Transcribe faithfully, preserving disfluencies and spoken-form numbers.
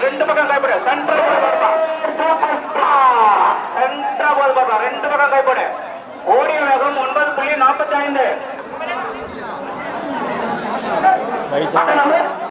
ரெண்டு பக்கம் கைப்படு centre centre பால் பாப்பா ரெண்டு பக்கம் கைப்படு ஓடிய வேகம் ஒன்பது புள்ளி நாற்பத்தி ஐந்து